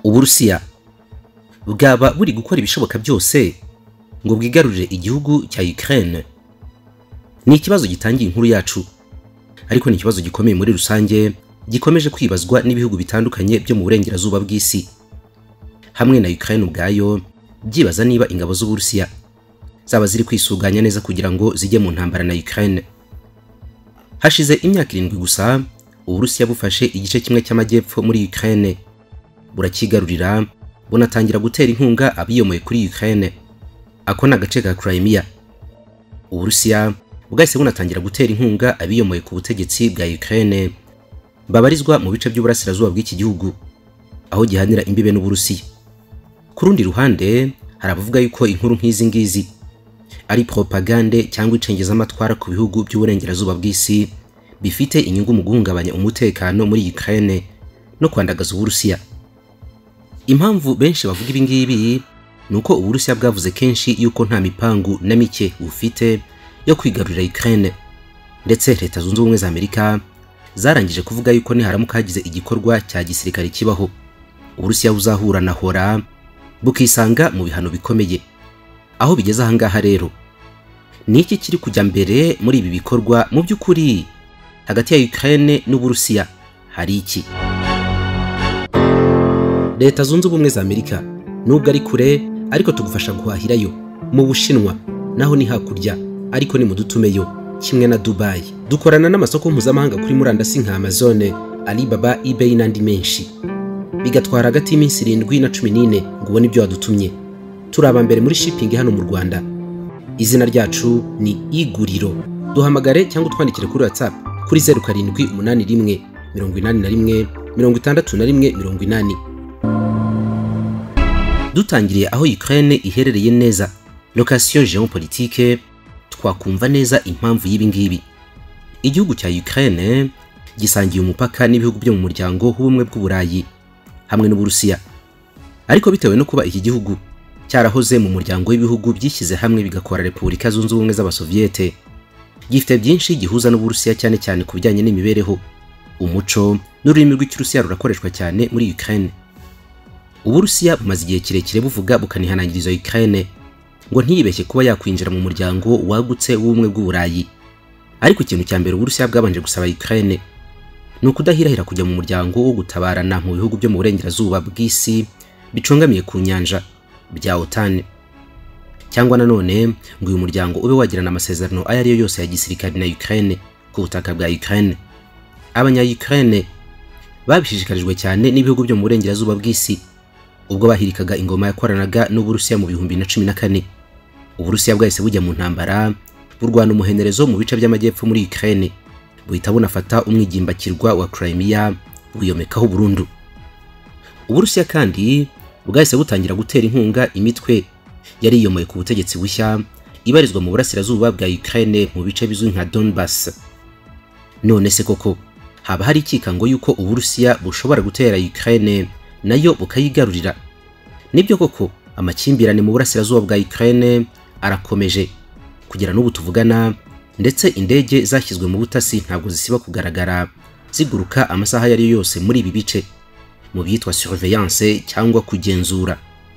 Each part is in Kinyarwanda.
Uburusiya bwaba buri gukora ibishoboka byose ngo bwigarurire igihugu cya Ukraine. Ni ikibazo gitangiye inkuru yacu, ariko ni ikibazo gikomeye muri rusange gikomeje kwibazwa n'ibihugu bitandukanye byo mu burengerazuba bw'isi, hamwe na Ukraine ubwayo byibaza niba ingabo z'Uburusiya zaba ziri kwisuganya neza kugira ngo zijye mu ntambara na Ukraine. Hashize imyaka 7 gusa Uburusiya bufashe igice kimwe cy'amajyepfo muri Ukraine, burakigarurira bunatangira gutera inkunga abiyomoye kuri Ukraine. Ako na gace ka Crimea. Uburusiya bwahise bunatangira gutera inkunga abiyomoye ku butegetsi bwa Ukraine babarizwa mu bice by'uburasirazuba bw'iki gihugu, aho gihanira imbibe n'Uburusiya. Ku rundi ruhande hari abavuga yuko inkuru nk'izi ngizi ari propagande cyangwa icengeza amatwara ku bihugu by'uburengerazuba bw'isi bifite inyungu mu guhungabanya umutekano muri Ukraine no kwandagaza Uburusiya. Impamvu benshi bavuga ibi ngibi nuko Uburusiya bwavuze kenshi yuko nta mipangu na mike bufite yo kwigarurira Ukraine, ndetse Leta Zunze Ubumwe za Amerika zarangije kuvuga yuko niharamuka hagize igikorwa cya gisirikare kibaho, Uburusiya buzahura na hora bukisanga mu bihano bikomeye. Aho bigeze ahangaha rero, niki kiri kujya mbere muri ibi bikorwa? Mu by'ukuri hagati ya Ukraine n'Uburusiya hari iki? Leta Zunze Ubumwe za Amerika nubwo ari kure, ariko tugufasha guhahirayo. Mu Bushinwa naho ni hakurya, ariko ni mudutumeyo, kimwe na Dubai. Dukorana n'amasoko mpuzamahanga kuri murandasi nka Amazon, Alibaba, eBay n'andi menshi. Bigatwara hagati y'iminsi 7 na 14 ngo ubone ibyo wadutumye. Turaba mbere muri shipping hano mu Rwanda. Izina ryacu ni Iguriro. Duhamagare cyangwa twandikire kuri WhatsApp kuri 0781 81 61 80. Dutangiriye aho Ukraine iherereye neza, location géopolitique, twakumva neza impamvu y'ibi ngibi. Igihugu cya Ukraine gisangiye umupaka n'ibihugu byo mu muryango w'ubumwe bw'Uburayi hamwe n'Uburusiya. Ariko bitewe no kuba iki gihugu cyarahoze mu muryango w'ibihugu byishyize hamwe bigakora Repubulika Zunze Ubumwe z'Abasoviete, gifite byinshi gihuza n'Uburusiya, cyane cyane ku bijyanye n'imibereho, umuco n'ururimi rw'Ikirusiya rurakoreshwa cyane muri Ukraine. Uburusiya bumaze igihe kirekire buvuga bukanihanangiriza Ukraine ngo ntiyibeshye kuba yakwinjira mu muryango wagutse w'ubumwe bw'Uburayi. Ariko ikintu cya mbere Uburusiya bwabanje gusaba Ukraine ni ukudahirahira kujya mu muryango wo gutabarana mu bihugu byo mu burengerazuba bw'isi bicungamiye ku nyanja bya OTAN, cyangwa nanone ngo uyu muryango ube wagirana amasezerano ayo ariyo yose ya gisirikare na Ukraine ku butaka bwa Ukraine. Abanya-Ukraine babishishikarijwe cyane n'ibihugu byo mu burengerazuba bw'isi ubwo bahirikaga ingoma yakoranaga n'Uburusiya mu 2014. Uburusiya bwahise bujya mu ntambara burwana umuhenerezo mu bice by'amajyepfo muri Ukraine, buhita bunafata umwigimbakirwa wa Crimea buyomekaho burundu. Uburusiya kandi bwahise butangira gutera inkunga imitwe yari iyomoye ku butegetsi bushya ibarizwa mu burasirazuba bwa Ukraine mu bice bizwi nka Donbass. None se koko haba hari ikikango yuko Uburusiya bushobora gutera Ukraine nayo bukayigarurira? Nibyo koko amakimbirane mu burasirazuba bwa Ukraine arakomeje kugira n'ubu tuvugana, ndetse indege zashyizwe mu butasi ntabwo zisiba kugaragara ziguruka amasaha yari yose muri ibi bice mu byitwa surveillance cyangwa kugenzura.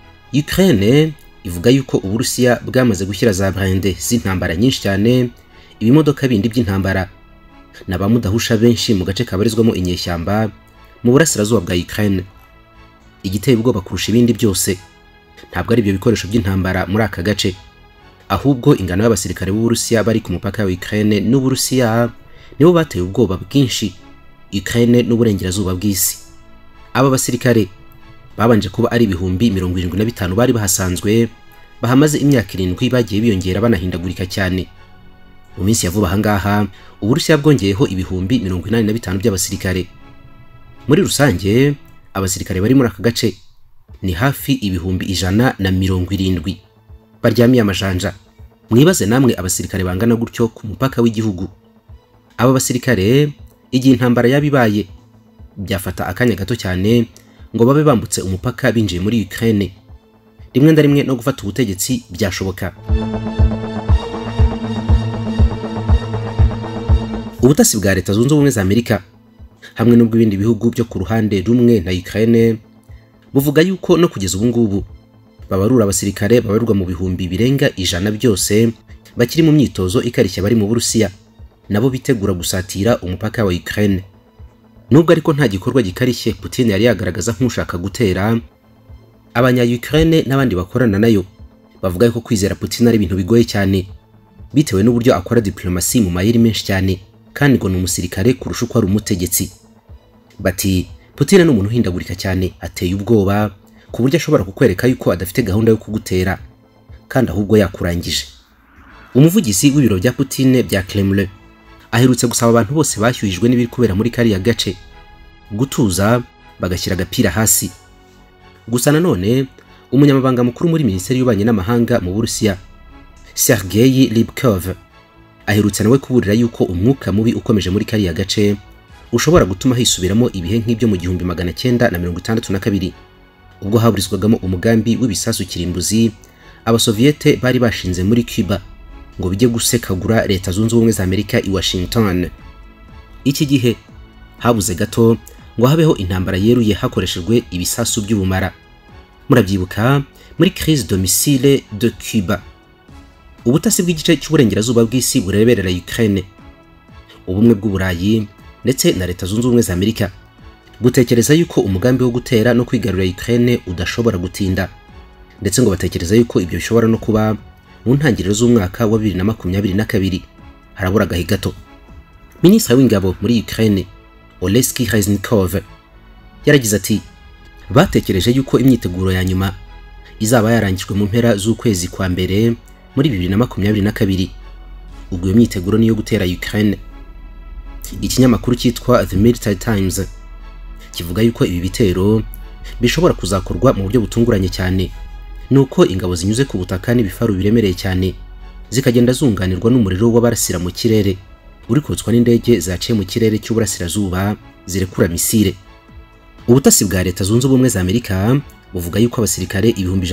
Ukraine ivuga yuko Uburusiya bwamaze gushyira za blinde z'intambara nyinshi cyane, ibimodoka bindi by'intambara n'abamudahusha benshi mu gace kabarizwamo inyeshyamba mu burasirazuba bwa Ukraine. Igiteye ubwoba kurusha ibindi byose ntabwo ari ibyo bikoresho by'intambara muri aka gace, ahubwo ingano y'abasirikare b'Uburusiya bari ku mupaka wa Ukraine n'Uburusiya nibo bateye ubwoba bwinshi Ukraine n'uburengerazuba bw'isi. Aba basirikare babanje kuba ari ibihumbi 75 bari bahasanzwe, bahamaze imyaka 7 bagiye biyongera banahindagurika cyane. Mu minsi ya vuba ahangaha Uburusiya bwongeyeho ibihumbi 85 by'abasirikare. Muri rusange abasirikare bari muri aka gace ni hafi ibihumbi 170 baryamiye amajanja. Mwibaze namwe abasirikare bangana gutyo ku mupaka w'igihugu. Aba basirikare igihe intambara yabibaye byafata akanya gato cyane ngo babe bambutse umupaka binjiye muri Ukraine. Rimwe na rimwe no gufata ubutegetsi byashoboka. Ubutasi bwa Leta Zunze Ubumwe za Amerika hamwe n'ubw'ibindi bihugu byo ku ruhande rumwe na Ukraine buvuga yuko no kugeza ubu ngubu babarura abasirikare babarurwa mu bihumbi birenga 100 byose bakiri mu myitozo ikarishya bari mu Burusiya nabo bitegura gusatira umupaka wa Ukraine. Nubwo ariko nta gikorwa gikarishye Putin yari yagaragaza nk'ushaka gutera, abanya Ukraine n'abandi bakorana nayo bavuga ko kwizera Putin ari ibintu bigoye cyane bitewe n'uburyo akora diplomasi mu mayeri menshi cyane kandi ngo n'umusirikare kurusha uko ari umutegetsi. Bati Putin ni umuntu uhindagurika cyane, ateye ubwoba ku buryo ashobora kukwereka yuko adafite gahunda yo kugutera kandi ahubwo yakurangije. Umuvugizi w'ibiro bya Putin bya Kremlin aherutse gusaba abantu bose bashyuhijwe n'ibiri kubera muri kariya gace gutuza bagashyira agapira hasi. Gusa nanone umunyamabanga mukuru muri Minisiteri y'Ububanyi n'Amahanga mu Burusiya Sergei Ryabkov aherutse nawe kuburira yuko umwuka mubi ukomeje muri kariya gace ushobora gutuma hisubiramo ibihe nk'ibyo mu 1962 ubwo haburizwagamo umugambi w'ibisasu kirimbuzi abasoviyete bari bashinze muri Cuba ngo bijye gusekagura leta zunze ubumwe za Amerika i Washington. Iki gihe habuze gato ngo habeho intambara yeruye hakoreshejwe ibisasu by'ubumara. Murabyibuka muri crise de missile de Cuba. Ubutasi bw'igice cy'uburengerazuba bw'isi bureberera Ukraine, ubumwe bw'Uburayi ndetse na leta zunze ubumwe za Amerika gutekereza yuko umugambi wo gutera no kwigarurira Ukraine udashobora gutinda, ndetse ngo batekereza yuko ibyo bishobora no kuba mu ntangiriro z'umwaka wa 2022. Harabura gahe gato. Minisitiri w'ingabo muri Ukraine Oleksiy Reznikov yaragize ati batekereje yuko imyiteguro ya nyuma izaba yarangijwe mu mpera z'ukwezi kwa mbere muri 2022. Ubwo iyo myiteguro niyo gutera Ukraine. Ikinyamakuru cyitwa The Military Times kivuga yuko ibi bitero bishobora kuzakorwa mu buryo butunguranye cyane, nuko ingabo zinyuze ku butaka n'ibifaru biremereye cyane zikagenda zunganirwa n'umuriro w'abarasira mu kirere uri kotswa n'indege zaciye mu kirere cy'uburasirazuba zirekura misile. Ubutasi bwa leta zunze ubumwe za Amerika buvuga yuko abasirikare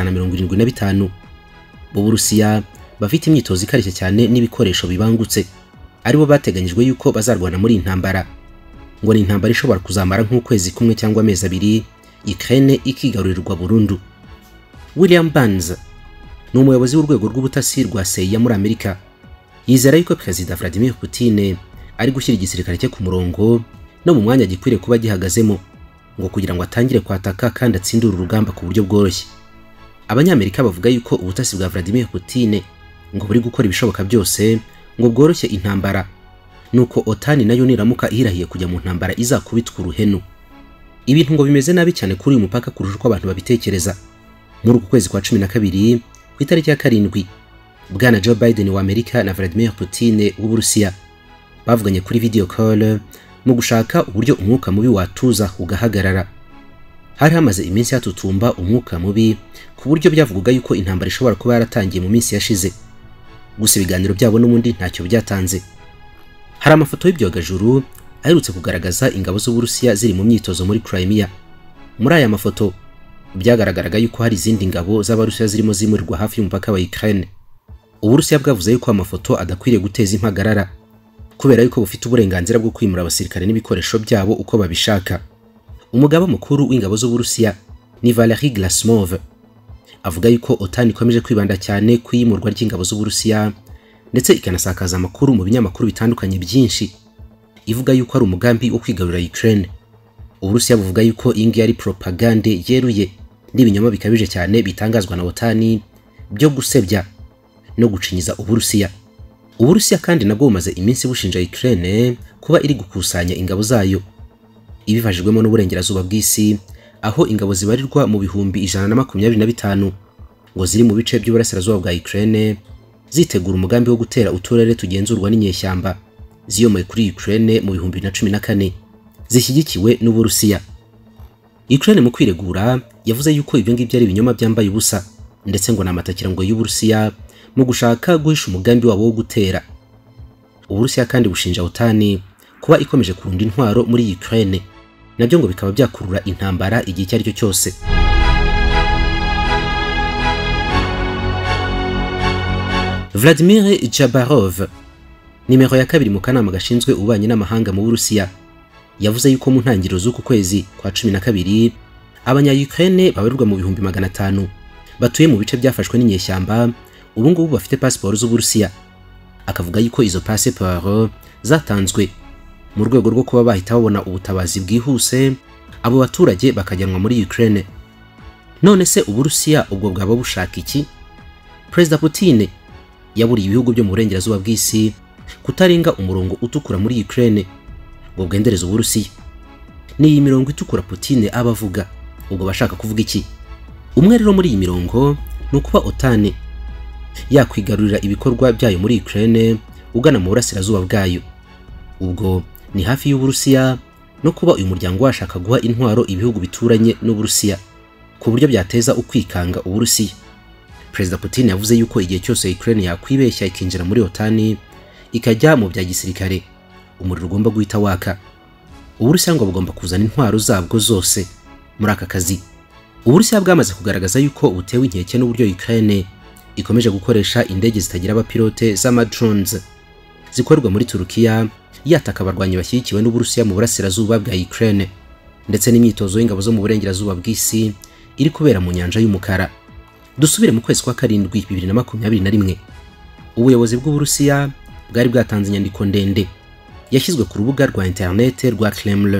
175 mu Burusiya bafite imyitozo ikarishye cyane n'ibikoresho bibangutse aribo bateganyijwe yuko bazarwana muri intambara, ngo ni intambara ishobora kuzamara nk'ukwezi kumwe cyangwa amezi abiri Ukraine ikigarurirwa burundu. William Burns ni umuyobozi w'urwego rw'ubutasi rwa CIA muri Amerika. Yizera yuko Perezida Vladimir Putin ari gushyira igisirikare cye ku murongo no mu mwanya gikwiriye kuba gihagazemo ngo kugira ngo atangire kwataka kandi atsindure urugamba ku buryo bworoshye. Abanyamerika bavuga yuko ubutasi bwa Vladimir Putin ngo buri gukora ibishoboka byose ngo bworoshye intambara, nuko OTAN nayo niramuka ihirahiye kujya mu ntambara izakubitwa uruhenu. Ibintu ngo bimeze nabi cyane kuri uyu mupaka kurusha uko abantu babitekereza. Muri uku kwezi kwa 12 ku itariki ya 7 Bwana Joe Biden wa Amerika na Vladimir Putin w'Uburusiya bavuganye kuri video call mu gushaka uburyo umwuka mubi watuza ugahagarara. Hari hamaze iminsi hatutumba umwuka mubi ku buryo byavugaga yuko intambara ishobora kuba yaratangiye mu minsi yashize. Gusa ibiganiro byabo n'ubundi ntacyo byatanze. Hari amafoto y'ibyogajuru aherutse kugaragaza ingabo z'Uburusiya ziri mu myitozo muri Crimea. Muri aya mafoto byagaragaraga yuko hari izindi ngabo z'Abarusiya zirimo zimurirwa hafi y'umupaka wa Ukraine. Uburusiya bwavuze yuko amafoto adakwiriye guteza impagarara kubera yuko bufite uburenganzira bwo kwimura abasirikare n'ibikoresho byabo uko babishaka. Umugaba mukuru w'ingabo z'Uburusiya ni Valery Gerasimov avuga yuko OTAN ikomeje kwibanda cyane kwimurwa ry'ingabo z'Uburusiya ndetse ikanasakaza amakuru mu binyamakuru bitandukanye byinshi ivuga yuko ari umugambi wo kwigarurira Ukraine. Uburusiya buvuga yuko ingi ari propagande yeruye n'ibinyoma bikabije cyane bitangazwa na OTAN byo gusebya no gucinyiza Uburusiya. Uburusiya kandi nabwo bumaze iminsi bushinja Ukraine kuba iri gukusanya ingabo zayo ibivajijwemo n'uburengerazuba bw'isi, aho ingabo zibarirwa mu bihumbi 125 ngo ziri mu bice by'uburasirazuba bwa Ukraine zitegura umugambi wo gutera uturere tugenzurwa n'inyeshyamba ziyomoye kuri Ukraine mu 2014 zishyigikiwe n'Uburusiya. Ukraine mu kwiregura yavuze yuko ibyo ngibyo ari ibinyoma byambaye ubusa ndetse ngo namatakira ngo y'Uburusiya mu gushaka guhisha umugambi wabo wo gutera. Uburusiya kandi bushinja OTAN kuba ikomeje kurunda intwaro muri Ukraine, nabyo ngo bikaba byakurura intambara igihe icyo ari cyo cyose. Vladimir Jabarov, nimero ya 2 mu kanama gashinzwe ububanyi n'amahanga mu Burusiya, yavuze yuko mu ntangiriro z'uku kwezi kwa 12 Abanya-Ukraine babarirwa mu bihumbi 500 batuye mu bice byafashwe n'inyeshyamba ubu ngubu bafite passport z'Uburusiya. Akavuga yuko izo passport zatanzwe mu rwego rwo kuba bahita babona ubutabazi bwihuse abo baturage bakajyanwa muri Ukraine. None se Uburusiya ubwo bwaba bushaka iki? Perezida Bitinde yaburiye ibihugu byo mu burengerazuba bw'isi kutarenga umurongo utukura muri Ukraine ngo bwendereze Uburusiya. Ni iyi mirongo itukura Bitinde abavuga ubwo bashaka kuvuga iki? Umwe rero muri iyi mirongo nukuba OTAN yakwigarurira ibikorwa byayo muri Ukraine ugana mu burasirazuba bwayo. Ubwo ni hafi y'Uburusiya no kuba uyu muryango washaka guha intwaro ibihugu bituranye n'Uburusiya ku buryo byateza ukwikanga Uburusiya. Perezida Putin yavuze yuko igihe cyose Ukraine yakwibeshya ikinjira muri OTAN ikajya mu bya gisirikare umuriro ugomba guhita waka. Uburusiya ngo bugomba kuzana intwaro zabwo zose muri aka kazi. Uburusiya bwamaze kugaragaza yuko butewe inkeke n'uburyo Ukraine ikomeje gukoresha indege zitagira abapilote z'ama-drones zikorwa muri Turukiya yataka abarwanyi bashyigikiwe n'Uburusiya mu burasirazuba bwa Ukraine, ndetse n'imyitozo y'ingabo zo mu burengerazuba bw'isi iri kubera mu nyanja y'umukara. Dusubire mu kwezi kwa karindwi 2021, ubuyobozi bw'Uburusiya bwari bwatanze inyandiko ndende yashyizwe ku rubuga rwa internet rwa Kremlin.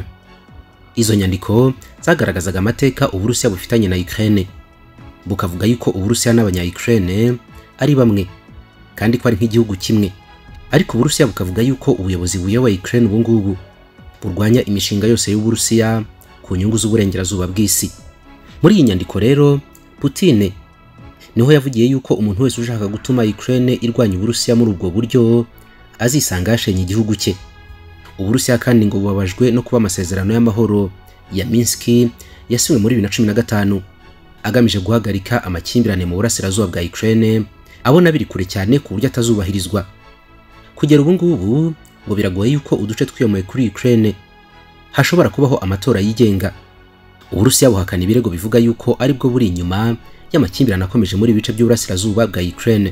Izo nyandiko zagaragazaga amateka Uburusiya bufitanye na Ukraine, bukavuga yuko Uburusiya n'abanya-Ukraine ari bamwe kandi ko ari nk'igihugu kimwe. Ariko Uburusiya bukavuga yuko ubuyobozi buyoboye Ukraine ubu ngubu burwanya imishinga yose y'Uburusiya ku nyungu z'uburengerazuba bw'isi. Muri iyi nyandiko rero Putin niho yavugiye yuko umuntu wese ushaka gutuma Ukraine irwanya Uburusiya muri ubwo buryo azisanga yashenye igihugu cye. Uburusiya kandi ngo bubabajwe no kuba amasezerano y'amahoro ya Minsk yasinywe muri 2015 agamije guhagarika amakimbirane mu burasirazuba bwa Ukraine abona biri kure cyane ku buryo atazubahirizwa. Kugera ubu ngubu ngo biragoye yuko uduce twiyomoye kuri Ukraine hashobora kubaho amatora yigenga. Uburusiya buhakana ibirego bivuga yuko ari bwo buri inyuma y'amakimbirane akomeje muri bice by'uburasirazuba bwa Ukraine.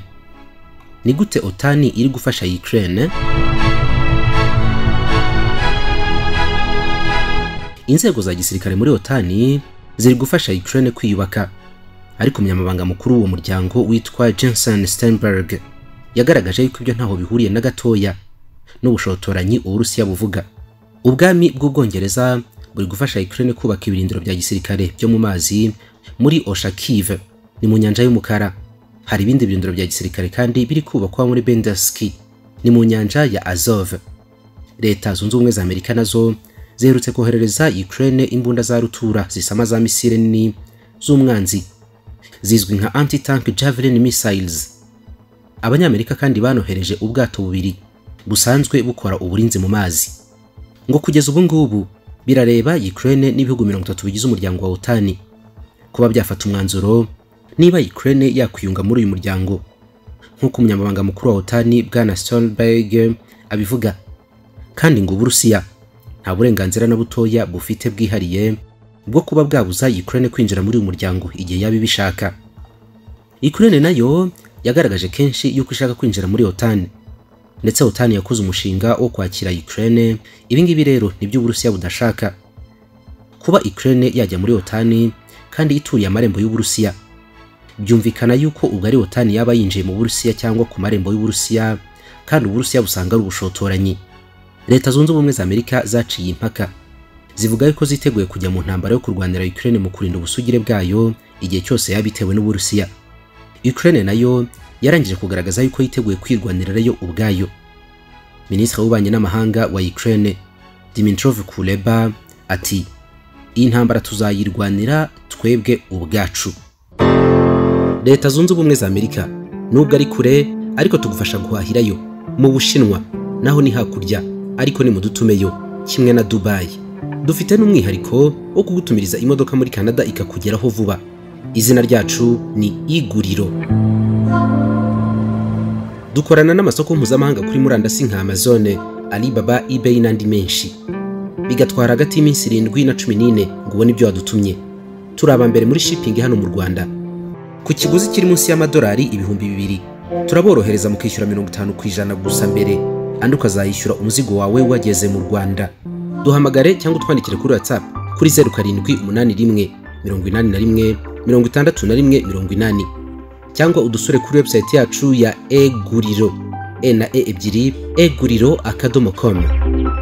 Ni gute OTAN iri gufasha Ukraine? Inzego za gisirikare muri OTAN ziri gufasha Ukraine kwiyubaka, ariko umunyamabanga mukuru w'uwo muryango witwa Jensen Steinberg yagaragaje yuko ibyo ntaho bihuriye na gatoya n'ubushotoranyi Uburusiya buvuga. Ubwami bw'Ubwongereza buri gufasha Ukraine kubaka ibirindiro bya gisirikare byo mu mazi muri Oshakiv ni mu nyanja y'umukara. Hari ibindi birindiro bya gisirikare kandi biri kubakwa muri Benderski ni mu nyanja ya Azov. Leta zunze ubumwe za Amerika nazo ziherutse koherereza Ukraine imbunda za rutura zisama za misile nini z'umwanzi zizwi nka anti-tank Javelin missiles. Abanyamerika kandi banohereje ubwato bubiri busanzwe bukora uburinzi mu mazi. Ngo kugeza ubu ngubu birareba Ukraine n'ibihugu 30 bigize umuryango wa OTAN kuba byafata umwanzuro niba Ukraine yakwiyunga muri uyu muryango, nk'uko umunyamabanga mukuru wa OTAN bwana Stoltenberg abivuga. Kandi ngo Uburusiya nta burenganzira na butoya bufite bwihariye bwo kuba bwabuza Ukraine kwinjira muri uyu muryango igihe yabi bishaka. Ukraine nayo yagaragaje kenshi yuko ishaka kwinjira muri OTAN, ndetse OTAN yakoze umushinga wo kwakira Ukraine. Ibi ngibi rero nibyo Uburusiya budashaka. Kuba Ukraine yajya muri OTAN kandi ituriye amarembo y'Uburusiya, byumvikana yuko ubwo ari OTAN yaba yinjiye mu Burusiya cyangwa ku marembo y'Uburusiya, kandi Uburusiya busanga ari ubushotoranyi. Leta zunze ubumwe za Amerika zaciye impaka zivuga yuko ziteguye kujya mu ntambara yo kurwanira Ukraine mu kurinda ubusugire bwayo igihe cyose yabitewe n'Uburusiya. Ukraine nayo yarangije kugaragaza yuko yiteguye kwirwanira yo ubwayo. Minisitiri w'ububanyi n'amahanga wa Ukraine Dmytro Kuleba ati iyi ntambara tuzayirwanira twebwe ubwacu. Leta zunze ubumwe za Amerika nubwo ari kure ariko tugufasha guhahirayo. Mu Bushinwa naho ni hakurya ariko ni mudutumeyo, kimwe na Dubai. Dufite n'umwihariko wo kugutumiriza imodoka muri Canada ikakugeraho vuba. Izina ryacu ni Iguriro. Dukorana n'amasoko mpuzamahanga kuri murandasi nka Amazon, Alibaba, eBay n'andi menshi. Bigatwara hagati y'iminsi 7 na 14 ngo ubone ibyo wadutumye. Turaba mbere muri shipping hano mu Rwanda. Ku kiguzi kiri munsi y'amadolari ibihumbi 2 turaborohereza mu kwishyura 50% gusa mbere, andi ukazayishyura umuzigo wawe wageze mu Rwanda. Duhamagare cyangwa twandikire kuri WhatsApp kuri 0781 81 61 80 cyangwa udusure kuri website yacu ya eguriro na ebyiri eguriro.com.